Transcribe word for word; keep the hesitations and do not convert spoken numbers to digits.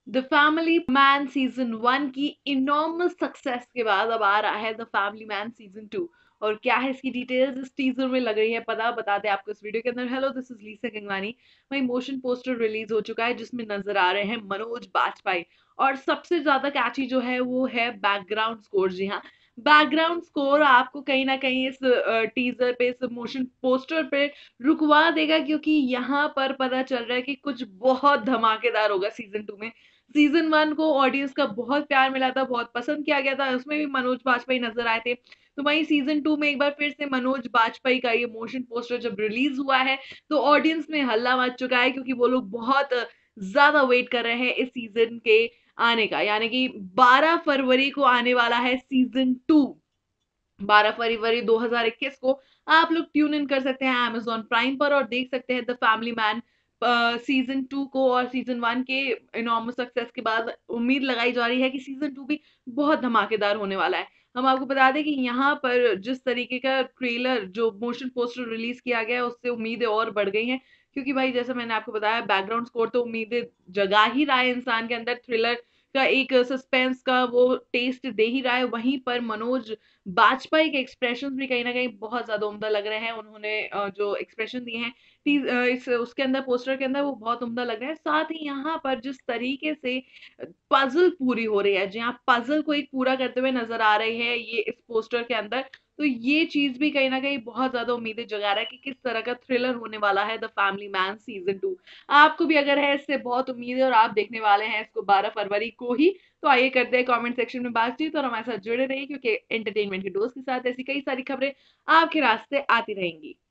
The family man season one की enormous success के बाद अब आ रहा है the family man season two. और क्या है इसकी डिटेल्स इस टीजर में लग रही है पता बताते हैं आपको इस वीडियो के अंदर। Hello, this is Lisa Gangwani. वही मोशन पोस्टर रिलीज हो चुका है जिसमें नजर आ रहे हैं मनोज बाजपेयी। और सबसे ज्यादा कैची जो है वो है बैकग्राउंड स्कोर। जी हाँ, बैकग्राउंड स्कोर आपको कहीं ना कहीं इस टीजर पे, इस मोशन पोस्टर पे रुकवा देगा, क्योंकि यहाँ पर पता चल रहा है कि कुछ बहुत धमाकेदार होगा सीजन टू में। सीजन वन को ऑडियंस का बहुत प्यार मिला था, बहुत पसंद किया गया था, उसमें भी मनोज बाजपेयी नजर आए थे। तो वहीं सीजन टू में एक बार फिर से मनोज बाजपेयी का ये मोशन पोस्टर जब रिलीज हुआ है तो ऑडियंस में हल्ला मच चुका है, क्योंकि वो लोग बहुत ज्यादा वेट कर रहे हैं इस सीजन के आने का। यानी कि बारह फरवरी को आने वाला है सीजन टू। बारह फरवरी दो हज़ार इक्कीस को आप लोग ट्यून इन कर सकते हैं अमेजॉन प्राइम पर और देख सकते हैं the family man season two को। और सीजन वन के इनॉर्मस सक्सेस के बाद उम्मीद लगाई जा रही है कि सीजन टू भी बहुत धमाकेदार होने वाला है। हम आपको बता दें कि यहाँ पर जिस तरीके का ट्रेलर जो मोशन पोस्टर रिलीज किया गया है उससे उम्मीदें और बढ़ गई हैं, क्योंकि भाई जैसा मैंने आपको बताया बैकग्राउंड स्कोर तो उम्मीदें जगा ही रहा है इंसान के अंदर, थ्रिलर का एक सस्पेंस का वो टेस्ट दे ही रहा है। वहीं पर मनोज बाजपेयी के एक्सप्रेशंस भी कहीं ना कहीं बहुत ज्यादा उम्दा लग रहे हैं। उन्होंने जो एक्सप्रेशन दिए हैं इस उसके अंदर, पोस्टर के अंदर, वो बहुत उम्दा लग रहे हैं। साथ ही यहाँ पर जिस तरीके से पजल पूरी हो रही है, जहाँ पजल को एक पूरा करते हुए नजर आ रहे हैं ये इस पोस्टर के अंदर, तो ये चीज भी कहीं ना कहीं बहुत ज्यादा उम्मीदें जगा रहा है कि किस तरह का थ्रिलर होने वाला है the family man season two. आपको भी अगर है इससे बहुत उम्मीद है और आप देखने वाले हैं इसको बारह फरवरी को ही, तो आइए करते हैं कमेंट सेक्शन में बातचीत और हमारे साथ जुड़े रहिए, क्योंकि एंटरटेनमेंट के डोज के साथ ऐसी कई सारी खबरें आपके रास्ते आती रहेंगी।